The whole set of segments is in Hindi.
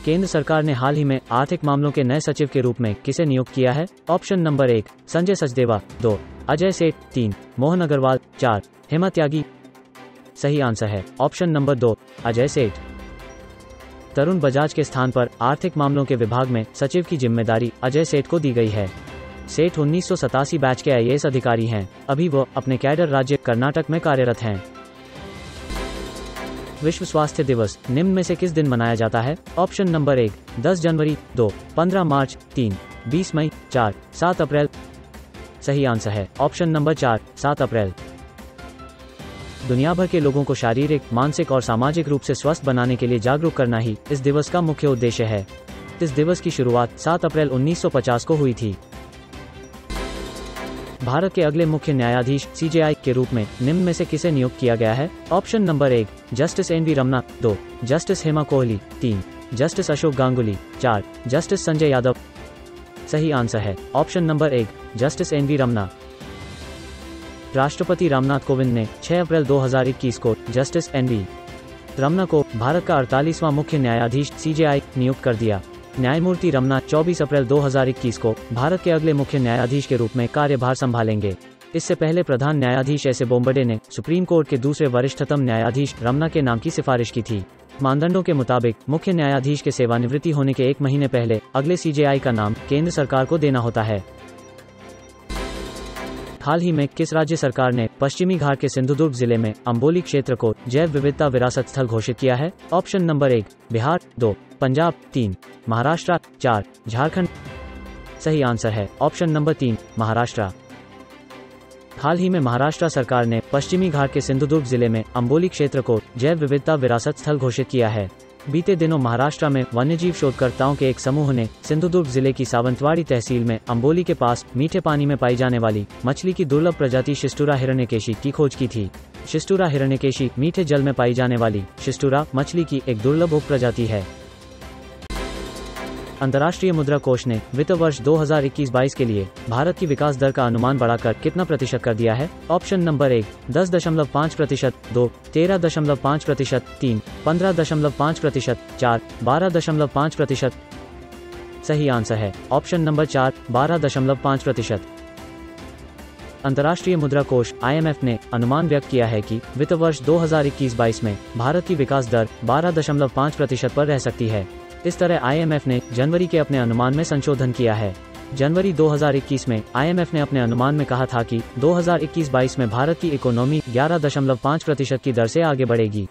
केंद्र सरकार ने हाल ही में आर्थिक मामलों के नए सचिव के रूप में किसे नियुक्त किया है? ऑप्शन नंबर 1 संजय सचदेवा, 2 अजय सेठ, 3 मोहन अग्रवाल, 4 हेमा त्यागी। सही आंसर है ऑप्शन नंबर 2 अजय सेठ। तरुण बजाज के स्थान पर आर्थिक मामलों के विभाग में सचिव की जिम्मेदारी अजय सेठ को दी गई है। सेठ 1987 बैच के IAS अधिकारी हैं। अभी वो अपने कैडर राज्य कर्नाटक में कार्यरत हैं। विश्व स्वास्थ्य दिवस निम्न में से किस दिन मनाया जाता है? ऑप्शन नंबर 1 10 जनवरी, 2 15 मार्च, 3 20 मई, 4 7 अप्रैल। सही आंसर है ऑप्शन नंबर 4 7 अप्रैल। दुनिया भर के लोगों को शारीरिक, मानसिक और सामाजिक रूप से स्वस्थ बनाने के लिए जागरूक करना ही इस दिवस का मुख्य उद्देश्य है। इस दिवस की शुरुआत 7 अप्रैल 1950 को हुई थी। भारत के अगले मुख्य न्यायाधीश CJI के रूप में निम्न में से किसे नियुक्त किया गया है? Option number 1 justice NV Ramana, 2 justice Hema Kohli, 3 justice Ashok Ganguly, 4 justice Sanjay Yadav. सही आंसर है option number 1 justice NV Ramana. राष्ट्रपति रामनाथ कोविंद ने 6 अप्रैल 2021 को जस्टिस NV रमना को भारत का 48वां मुख्य न्यायाधीश CJI नियुक्त कर दिया। न्यायमूर्ति रमना 24 अप्रैल 2021 को भारत के अगले मुख्य न्यायाधीश के रूप में कार्यभार संभालेंगे। इससे पहले प्रधान न्यायाधीश एस ए बोम्बडे ने सुप्रीम कोर्ट के दूसरे वरिष्ठतम न्यायाधीश रमना के नाम की सिफारिश की थी। मानदंडों के मुताबिक मुख्य न्यायाधीश के सेवानिवृत्ति होने के 1 महीने पहले अगले CJI का नाम केंद्र सरकार को देना होता है। हाल ही में किस राज्य सरकार ने पश्चिमी घाट के सिंधुदुर्ग जिले में अम्बोली क्षेत्र को जैव विविधता विरासत स्थल घोषित किया है? Option number 1 Bihar, 2 Punjab, 3 Maharashtra, 4 Jharkhand. सही आंसर है ऑप्शन नंबर 3 महाराष्ट्र। हाल ही में महाराष्ट्र सरकार ने पश्चिमी घाट के सिंधुदुर्ग जिले में अम्बोली क्षेत्र को जैव विविधता विरासत स्थल घोषित किया है। बीते दिनों महाराष्ट्र में वन्यजीव शोधकर्ताओं के एक समूह ने सिंधुदुर्ग जिले की सावंतवाड़ी तहसील में अम्बोली के पास मीठे पानी में पाई जाने वाली मछली की दुर्लभ प्रजाति शिस्टुरा हिरण्यकेशी की खोज की थी। शिस्टुरा हिरण्यकेशी मीठे जल में पाई जाने वाली शिस्टुरा मछली की एक दुर्लभ उपप्रजाति है। अंतर्राष्ट्रीय मुद्रा कोष ने वित्त वर्ष 2021-22 के लिए भारत की विकास दर का अनुमान बढ़ाकर कितना प्रतिशत कर दिया है? Option number 1 10.5%, 2 13.5%, 3 15.5%, 4 12.5%। सही आंसर है ऑप्शन नंबर 4 12.5%। अंतर्राष्ट्रीय मुद्रा कोष IMF ने अनुमान व्यक्त किया है कि वित्त वर्ष 2021-22 में भारत की विकास दर 12.5% पर रह सकती है। इस तरह IMF ने जनवरी के अपने अनुमान में संशोधन किया है। जनवरी 2021 में IMF ने अपने अनुमान में कहा था कि 2021-22 में भारत की इकोनॉमी 11.5% की दर से आगे बढ़ेगी।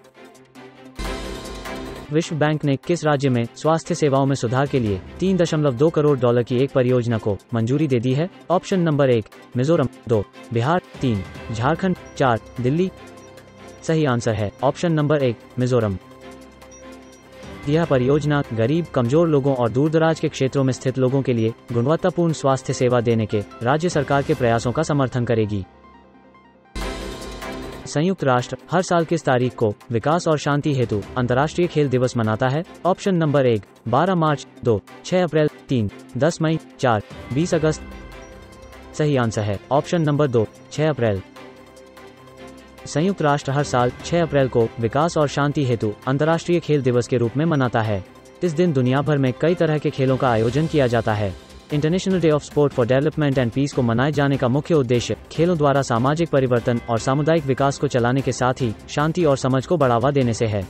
विश्व बैंक ने किस राज्य में स्वास्थ्य सेवाओं में सुधार के लिए $3.2 करोड़ की एक परियोजना को मंजूरी दे दी है? Option number 1 Mizoram, 2 Bihar, 3 Jharkhand, 4 Delhi. सही आंसर है ऑप्शन नंबर 1 मिजोरम। यह परियोजना गरीब, कमजोर लोगों और दूरदराज के क्षेत्रों में स्थित लोगों के लिए गुणवत्तापूर्ण स्वास्थ्य सेवा देने के राज्य सरकार के प्रयासों का समर्थन करेगी। संयुक्त राष्ट्र हर साल किस तारीख को विकास और शांति हेतु अंतर्राष्ट्रीय खेल दिवस मनाता है? ऑप्शन नंबर 1 12 मार्च, 2 6 अप्रैल, 3 10 मई, 4 20 अगस्त। सही आंसर है ऑप्शन नंबर 2 6 अप्रैल। संयुक्त राष्ट्र हर साल 6 अप्रैल को विकास और शांति हेतु अंतर्राष्ट्रीय खेल दिवस के रूप में मनाता है। इस दिन दुनिया भर में कई तरह के खेलों का आयोजन किया जाता है। International day of sport for development and peace को मनाए जाने का मुख्य उद्देश्य खेलों द्वारा सामाजिक परिवर्तन और सामुदायिक विकास को चलाने के साथ ही शांति और समझ को बढ़ावा देने से है।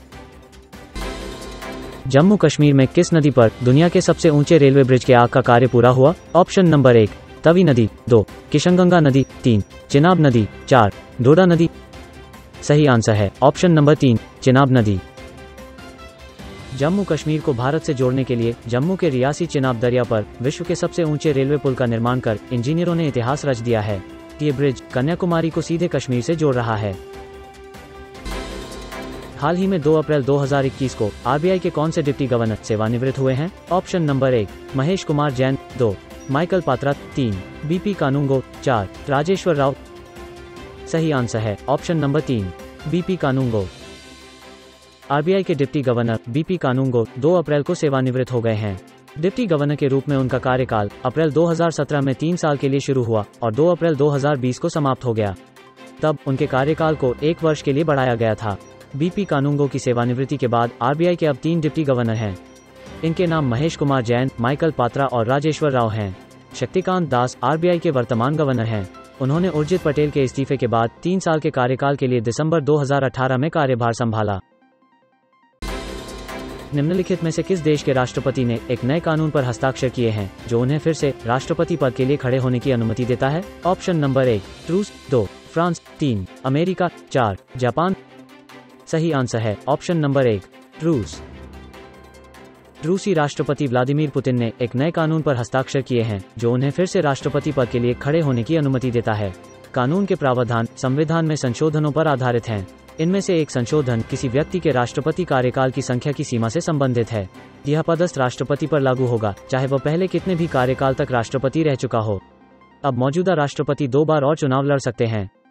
जम्मू कश्मीर में किस नदी पर दुनिया के सबसे ऊंचे रेलवे ब्रिज के आग का कार्य पूरा हुआ? ऑप्शन नंबर 1 तवी नदी, 2 किशनगंगा नदी, 3 चिनाब नदी, 4 डोडा नदी। सही आंसर है ऑप्शन नंबर 3 चिनाब नदी। जम्मू कश्मीर को भारत से जोड़ने के लिए जम्मू के रियासी चिनाब दरिया पर विश्व के सबसे ऊंचे रेलवे पुल का निर्माण कर इंजीनियरों ने इतिहास रच दिया है। ये ब्रिज कन्याकुमारी को सीधे कश्मीर से जोड़ रहा है। हाल ही में 2 अप्रैल 2021 को RBI के कौन से डिप्टी गवर्नर सेवानिवृत्त हुए हैं? Option number 1 Mahesh Kumar Jain, 2 Michael Patra, 3 BP Kanungo, 4 Rajeshwar Rao. सही आंसर है option number 3 BP Kanungo. RBI के डिप्टी गवर्नर BP कानूंगो 2 अप्रैल को सेवानिवृत्त हो गए हैं। डिप्टी गवर्नर के रूप में उनका कार्यकाल अप्रैल 2017 में 3 साल के लिए शुरू हुआ और 2 अप्रैल 2020 को समाप्त हो गया। तब उनके कार्यकाल को 1 वर्ष के लिए बढ़ाया गया था। BP कानूंगो की सेवानिवृत्ति के बाद RBI के अब 3 डिप्टी गवर्नर हैं। इनके नाम महेश कुमार जैन, माइकल पात्रा और राजेश्वर राव हैं। शक्तिकांत दास आरबीआई के वर्तमान गवर्नर हैं। उन्होंने उर्जित पटेल के इस्तीफे के बाद 3 साल के कार्यकाल के लिए दिसंबर 2018 में कार्यभार संभाला। निम्नलिखित में से किस देश के राष्ट्रपति ने एक नए कानून पर हस्ताक्षर किए हैं जो उन्हें फिर से राष्ट्रपति पद के लिए खड़े होने की अनुमति देता है? ऑप्शन नंबर 1 रूस, 2 फ्रांस, 3 अमेरिका, 4 जापान। सही आंसर है ऑप्शन नंबर 1 रूस। रूसी राष्ट्रपति व्लादिमीर पुतिन ने एक नए कानून पर हस्ताक्षर किए हैं जो उन्हें फिर से राष्ट्रपति पद के लिए खड़े होने की अनुमति देता है। कानून के प्रावधान संविधान में संशोधनों पर आधारित हैं। इनमें से एक संशोधन किसी व्यक्ति के राष्ट्रपति कार्यकाल की संख्या की सीमा से संबंधित है। यह पदस्थ राष्ट्रपति पर लागू होगा चाहे वह पहले कितने भी कार्यकाल तक राष्ट्रपति रह चुका हो। अब मौजूदा राष्ट्रपति 2 बार और चुनाव लड़ सकते हैं।